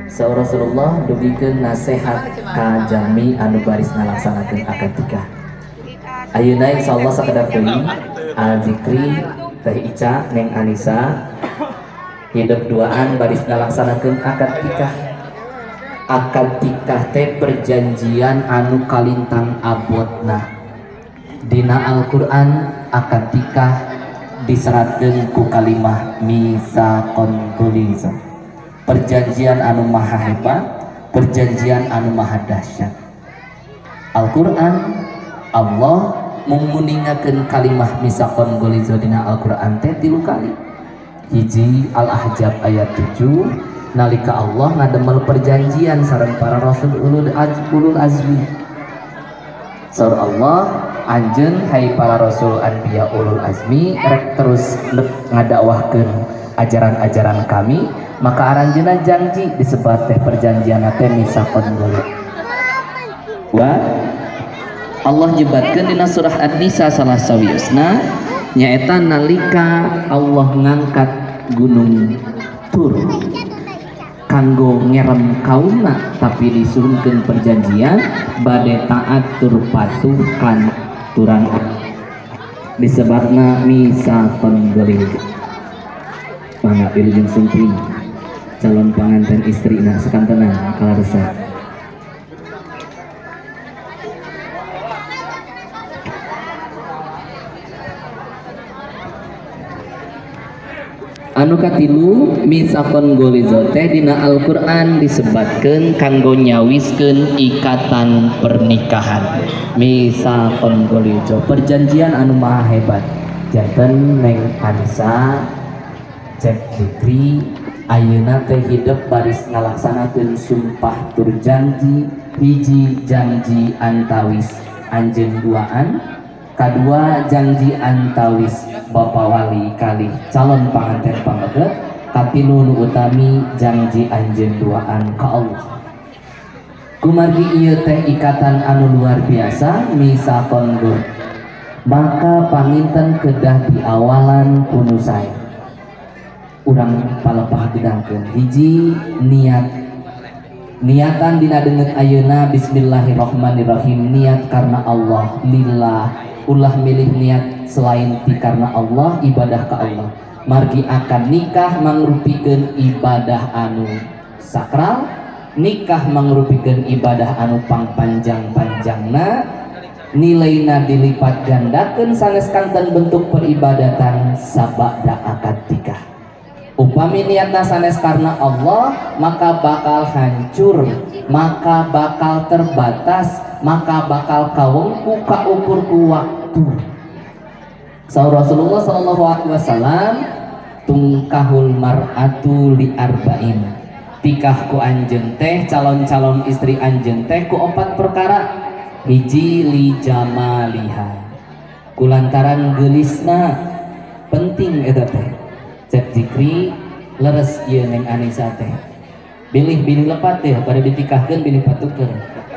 Saur Rasulullah dugikeun nasihat ka jalmi anu baris ngalaksanakeun akad nikah. Ayeuna insyaallah sakedar deui al-zikri Teh Ica Neng Anissa hidup duaan baris ngalaksanakeun akad nikah. Akad nikah teh perjanjian anu kalintang abotna. Dina Al-Qur'an akad nikah diseratkeun ku kalimah mitsaqon ghalidz. Perjanjian anu maha hebat, perjanjian anu maha dahsyat. Al-Qur'an Allah memuningakeun kalimah mitsaqon ghalidz dina Al-Qur'an teh 3 kali. Hiji Al-Ahzab ayat 7 nalika Allah ngademel perjanjian sareng para rasul ulul azmi. Saur Allah, anjeun hai para rasul anbiya ulul azmi rek terus ngadakwahkeun ajaran-ajaran kami, maka aranjeunna janji disebat teh perjanjian teh mitsaqon ghalidz. Wa Allah nyebatkeun dina surah An-Nisa salah sawiusna nyaeta nalika Allah ngangkat gunung Tur kanggo ngerem kaumna, tapi disuruhkeun perjanjian bade taat tur patuh kan turang disebarna mitsaqon ghalidz. Mangga wilujeng sumping calon pengantin istrina sakantenan kalaresa. Anu katilu mitsaqon ghalidz teh dina Al-Qur'an disebatkeun kanggo nyawiskeun ikatan pernikahan. Mitsaqon ghalidz perjanjian anu maha hebat. Janten Neng Anissa cek Fikri ayeuna teh hidup baris ngalaksanakeun sumpah tur janji. Hiji janji antawis anjeun duaan, kadua janji antawis Bapak Wali kalih calon pengantin pangeukeut, katilu nu utami janji anjeun duaan ka Allah. Kumargi ieu teh ikatan anu luar biasa mitsaqon ghalidz, maka panginten kedah diawalan kunu sae. Urang palepah gedangkeun hiji niatan dina deungeut ayeuna bismillahirrahmanirrahim, niat karena Allah, lillah, ulah milih niat selain ti karena Allah, ibadah ka Allah. Margi akan nikah mangrupikeun ibadah anu sakral, nikah mangrupikeun ibadah anu pangpanjang-panjangna, nilaina dilipat gandakeun sanes kanten bentuk peribadatan sabada akad nikah. Upami niatna sanes karena Allah, maka bakal hancur, maka bakal terbatas, maka bakal kawengku kaukur ku waktu. Saur Rasulullah sallallahu alaihi wasallam, tungkahul mar'atu li arba'in. Tikah ku anjeun teh calon-calon istri anjeun teh ku 4 perkara. Hiji li jamaliha, kulantaran geulisna, penting eta teh. Cek Zikri leres ieu Neng Anissa teh. Bilih lepat teh pada ditikahkeun bilih patukeun.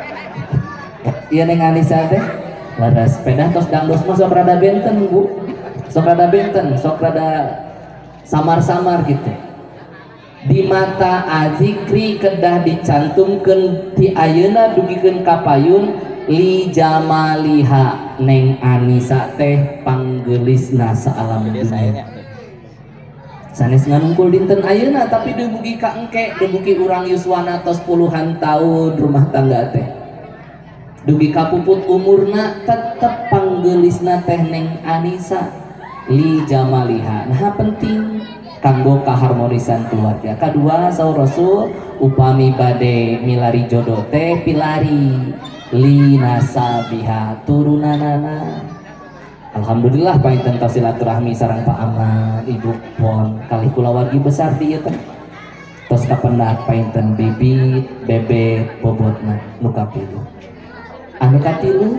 Ieu Neng Anissa teh leres pedah tos dangdos mah sok rada benten Bu. Sok rada benten, sok rada samar-samar gitu. Di mata Azikri kedah dicantumkeun ti ayeuna dugikeun ka payun li jamaliha, Neng Anissa teh panggeulisna saalam dunia. Sanes nganungkul dinten ayeuna tapi dugi ka engke, dugi urang yuswana tos puluhan tahun rumah tangga teh. Dugi ka puput umurna tetep panggeulisna teh Neng Anissa li jamaliha. Nah penting kanggo kaharmonisan keluarga. Kadua saur Rasul upami bade milari jodoh teh pilari li nasabiha turunanana. Alhamdulillah painten silaturahmi sareng Pak Ahmad, Ibu Pon, kalih kula wargi besar di ieu teh. Tos kapendak painten bibit, bebet, bobotna nu kapilu. Anu katilu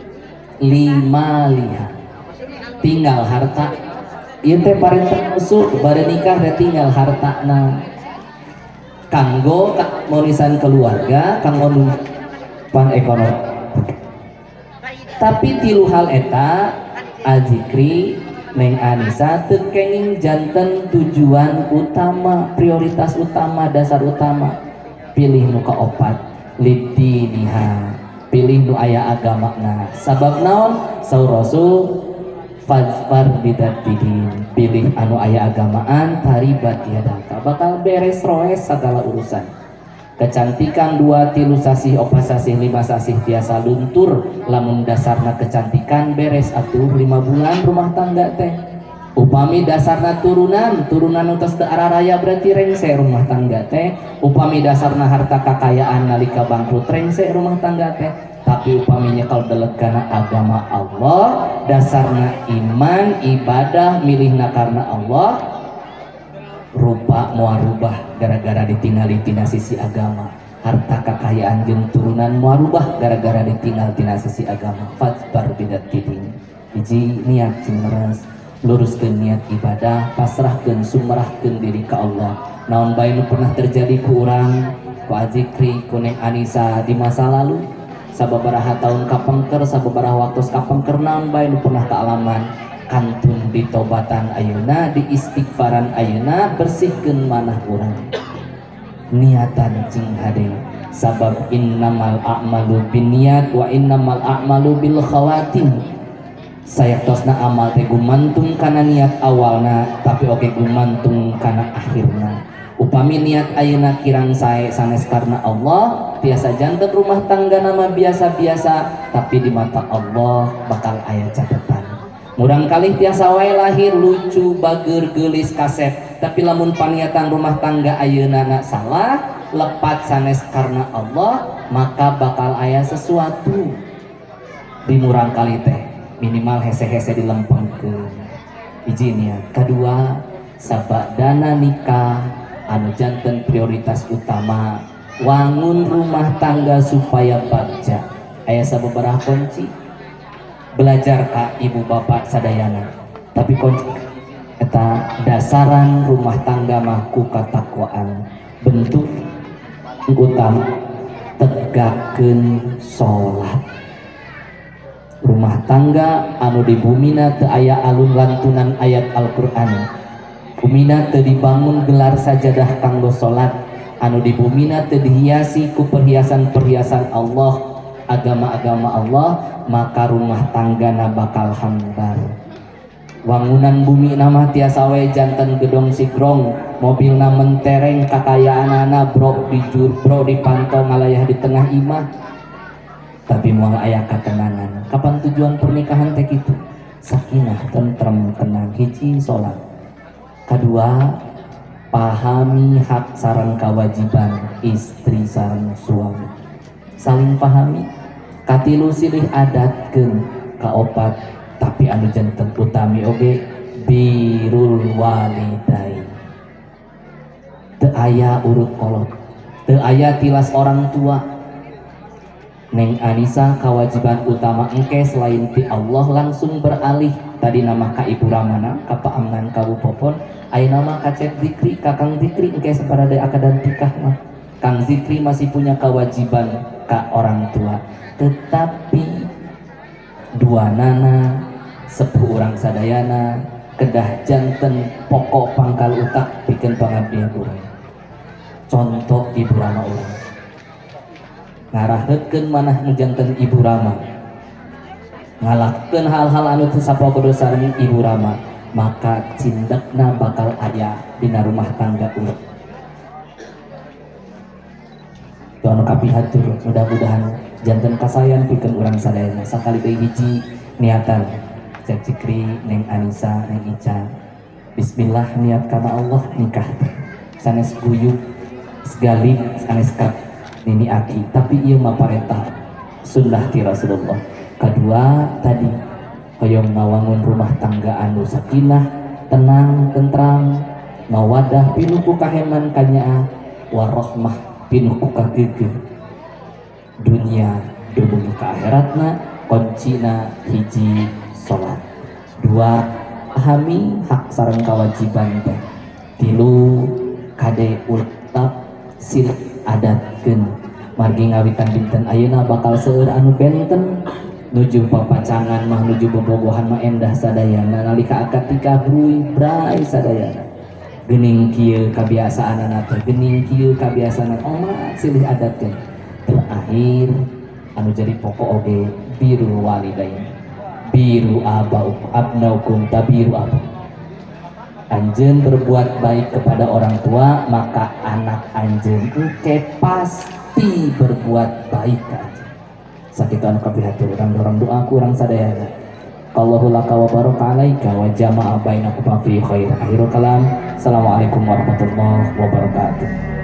limaliha, tinggal harta. Ieu teh parinten usuk bade nikah teh tinggal hartana. Kanggo harmonisan keluarga, kanggo pan ekonomi. Tapi tilu hal eta Azikri Neng Anissa teu kenging janten tujuan utama, prioritas utama, dasar utama. pilih nu kaopat lidiniha pilih nu aya agamana sabab naon saur Rasul fazfar bidatidin pilih anu aya agamaan taribat yadaka bakal beres roes segala urusan kecantikan 2 3 sasih 4 sasih 5 sasih tiasa luntur lamun dasarna kecantikan beres atuh 5 bulan rumah tangga teh upami dasarna turunan utas teu araraya berarti rengse rumah tangga teh upami dasarna harta kakayaan nalika bangkrut rengse rumah tangga teh tapi upaminya kalau delegana agama Allah dasarna iman ibadah milihna karena Allah rupa moal rubah gara-gara ditinggali tina sisi agama harta kakayaan jeung turunan moal rubah gara-gara ditinggal tina sisi agama fazbar bidatidin hiji niat cingres luruskeun niat ibadah pasrahkeun sumrahkeun diri ka Allah naon bae nu pernah terjadi ku urang ku Azikri ku Neng Anisa di masa lalu sababaraha tahun kapengker sababaraha waktu kapengker naon bae nu pernah kaalaman kantun ditobatan ayeuna di istighfaran ayeuna bersihkeun manah urang niatan cing hade sabab innamal a'malu binniyat wa innamal a'malu bil khawatim sayatosna amal teh gumantung kana niat awalna tapi oge gumantung kana akhirna upami niat ayeuna kirang sae sanes karena Allah tiasa janten rumah tangga nama biasa-biasa tapi di mata Allah bakal aya catatan murang kalih tiasa wae lahir lucu bager geulis kasep tapi lamun paniatan rumah tangga ayeuna na salah lepat sanes karena Allah maka bakal aya sesuatu di murang kalih teh minimal hese-hese dilempengkeun hiji niat kedua sabadana nikah anu janten prioritas utama wangun rumah tangga supaya bagja aya sababaraha kunci belajar ka ibu bapak sadayana tapi kunci eta dasaran rumah tangga mah ku katakwaan bentuk utama tegakkeun salat rumah tangga anu di bumina teu aya alun lantunan ayat Al-Qur'an bumina teu dibangun gelar sajadah kanggo salat anu di bumina teu dihiasi ku perhiasan-perhiasan Allah agama-agama Allah maka rumah tanggana bakal hambar wangunan bumi nama tiasa wae janten gedong sigrong mobilna mentereng kakayaanana bro dipantau ngalayah di tengah imah tapi moal aya katenangan kapan tujuan pernikahan teh kitu sakinah tentrem tenang hiji salat kedua pahami hak sareng kewajiban istri sareng suami saling pahami katilu silih adatkeun kaopat tapi anu janten utami oge birrul walidain teu aya urut kolot teu aya tilas orang tua Neng Anisa kewajiban utama engke selain ti Allah langsung beralih tadi nama ka Ibu Ramana ka Pak Amnan ka Bu Popon aya nama ka Cek Zikri ka Kang Zikri engke sabarade akadan tikah mah Kang Zikri masih punya kewajiban ka orang tua tetapi dua nana sepuh urang sadayana kedah janten pokok pangkal utak bikin pangabdian urang contoh Ibu Rama urang ngarahetkeun manah janten Ibu Rama ngalahkeun hal-hal anu teu sapogodo sareng Ibu Rama maka cindekna bakal aya dina rumah tangga urang anu kapihatur mudah-mudahan janten kasayan pikeun urang sadayana sakali deui hiji niatan Cek Zikri Neng Anisa Neng Ica bismillah niat karena Allah nikah sanes guyub segalib sanes kap nini aki tapi ieu mah parentah sunnah ti Rasulullah kedua tadi hoyong ngawangun rumah tangga anu sakinah tenang tentram mawadah pinuh ku kaheman kanyaa warahmah pinuh ku kageugeur dunia dumugi ka akhiratna kuncina hiji salat dua pahami hak sareng kewajiban teh tilu kade ultap silih adatkeun margi ngawitan dinten ayeuna bakal seueur anu benten nuju papacangan mah nuju bobogohan mah endah sadayana nalika akad nikah bruy bray sadayana gening kieu kebiasaan anak gening kieu kebiasaan oma silih adatkeun. Terakhir anu jadi pokok oge biru walidain biru abnaukum tabiru abu. Anjeun berbuat baik kepada orang tua, maka anak anjeun engke pasti berbuat baik ke anjeun. Sakitu anu kapihatur urang dorong doa ku urang sadaya. Allahu laka wa baraka alaika wa jama'a bainakum fi khair. Akhirul kalam. Assalamualaikum warahmatullahi wabarakatuh.